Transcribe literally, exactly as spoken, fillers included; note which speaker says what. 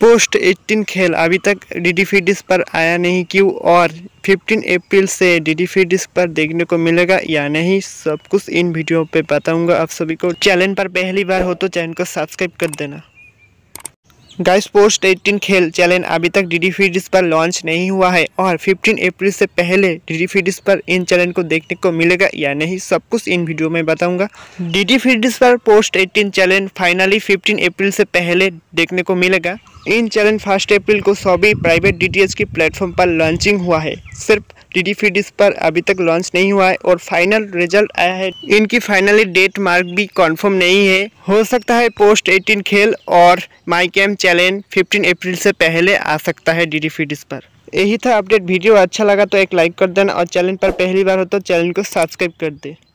Speaker 1: Post अठारह खेल अभी तक डीडी फ्री डिश पर आया नहीं क्यों, और पंद्रह अप्रैल से डीडी फ्री डिश पर देखने को मिलेगा या नहीं, सब कुछ इन वीडियो पे बताऊंगा आप सभी को। चैनल पर पहली बार हो तो चैनल को सब्सक्राइब कर देना। गाइस, पोस्ट अठारह खेल चैलेंज अभी तक डीडी फ्री डिश पर लॉन्च नहीं हुआ है और पंद्रह अप्रैल से पहले डीडी फ्री डिश पर इन चैलेंज को देखने को मिलेगा या नहीं, सब कुछ इन वीडियो में बताऊंगा। डीडी फ्री डिश पर पोस्ट अठारह चैलेंज फाइनली पंद्रह अप्रैल से पहले देखने को मिलेगा। इन चैलेंज फर्स्ट अप्रैल को सभी प्राइवेट डीटीएच की प्लेटफॉर्म पर लॉन्चिंग हुआ है, सिर्फ डीडी फ्री डिश पर अभी तक लॉन्च नहीं हुआ है और फाइनल रिजल्ट आया है। इनकी फाइनली डेट मार्क भी कंफर्म नहीं है, हो सकता है पोस्ट अठारह खेल और माई कैम चैलेंज पंद्रह अप्रैल से पहले आ सकता है डीडी फ्री डिश पर। यही था अपडेट। वीडियो अच्छा लगा तो एक लाइक कर देना और चैनल पर पहली बार हो तो चैनल को सब्सक्राइब कर दे।